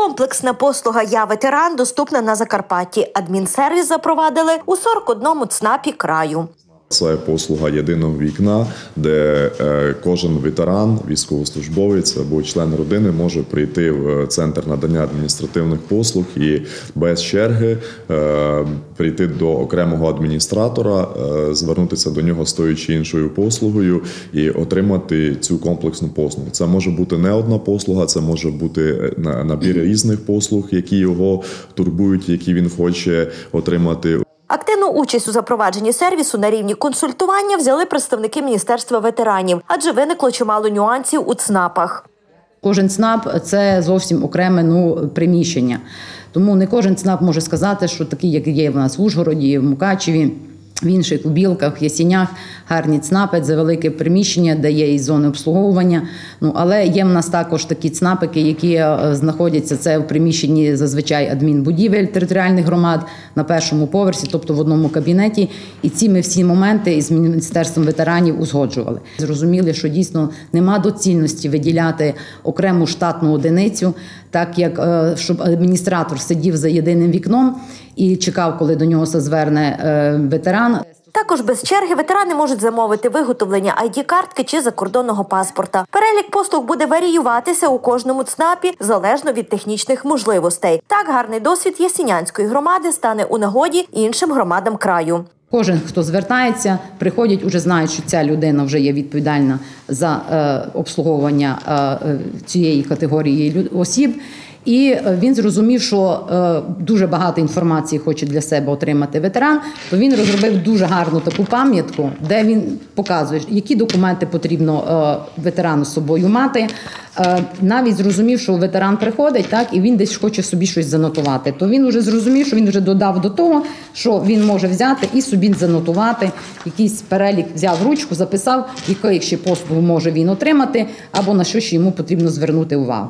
Комплексна послуга «Я ветеран» доступна на Закарпатті. Адмінсервіс запровадили у 41 ЦНАПі краю. Це послуга єдиного вікна, де кожен ветеран, військовослужбовець або член родини може прийти в центр надання адміністративних послуг і без черги прийти до окремого адміністратора, звернутися до нього з тою чи іншою послугою і отримати цю комплексну послугу. Це може бути не одна послуга, це може бути набір різних послуг, які його турбують, які він хоче отримати. Активну участь у запровадженні сервісу на рівні консультування взяли представники Міністерства ветеранів, адже виникло чимало нюансів у ЦНАПах. Кожен ЦНАП – це зовсім окреме приміщення. Тому не кожен ЦНАП може сказати, що такі, як є в нас в Ужгороді, в Мукачеві, в інших, у Білках, в Ясінях, гарні ЦНАПи, це велике приміщення, де є і зони обслуговування. Але є в нас також такі ЦНАПики, які знаходяться, це в приміщенні зазвичай адмінбудівель територіальних громад на першому поверсі, тобто в одному кабінеті. І ці ми всі моменти із Міністерством ветеранів узгоджували. Зрозуміли, що дійсно нема доцільності виділяти окрему штатну одиницю, так як щоб адміністратор сидів за єдиним вікном і чекав, коли до нього зверне ветеран. Також без черги ветерани можуть замовити виготовлення ID-картки чи закордонного паспорта. Перелік послуг буде варіюватися у кожному ЦНАПі залежно від технічних можливостей. Так, гарний досвід Ясінянської громади стане у нагоді іншим громадам краю. Кожен, хто звертається, приходять, уже знають, що ця людина вже є відповідальна за обслуговування цієї категорії осіб. І він зрозумів, що дуже багато інформації хоче для себе отримати ветеран, то він розробив дуже гарну таку пам'ятку, де він показує, які документи потрібно ветерану з собою мати. Навіть зрозумів, що ветеран приходить, так, і він десь хоче собі щось занотувати. То він вже зрозумів, що він вже додав до того, що він може взяти і собі занотувати, якийсь перелік взяв ручку, записав, якої ще послугу може він отримати, або на що ще йому потрібно звернути увагу.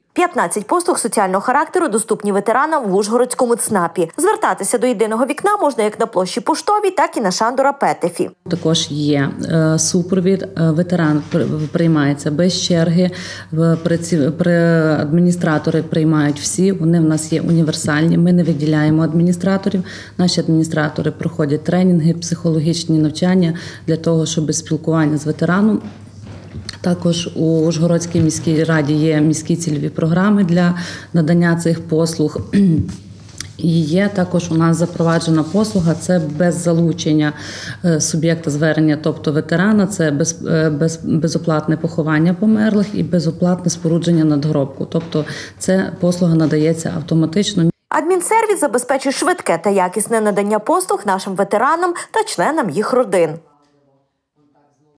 15 послуг соціального характеру доступні ветеранам в Ужгородському ЦНАПі. Звертатися до єдиного вікна можна як на площі Поштовій, так і на Шандора Петефі. Також є супровід, ветеран приймається без черги, адміністратори приймають всі, вони в нас є універсальні, ми не виділяємо адміністраторів. Наші адміністратори проходять тренінги, психологічні навчання для того, щоб спілкування з ветераном. Також у Ужгородській міській раді є міські цільові програми для надання цих послуг. І є також у нас запроваджена послуга, це без залучення суб'єкта звернення, тобто ветерана, це безоплатне поховання померлих і безоплатне спорудження надгробку. Тобто це послуга надається автоматично. Адмінсервіс забезпечує швидке та якісне надання послуг нашим ветеранам та членам їх родин.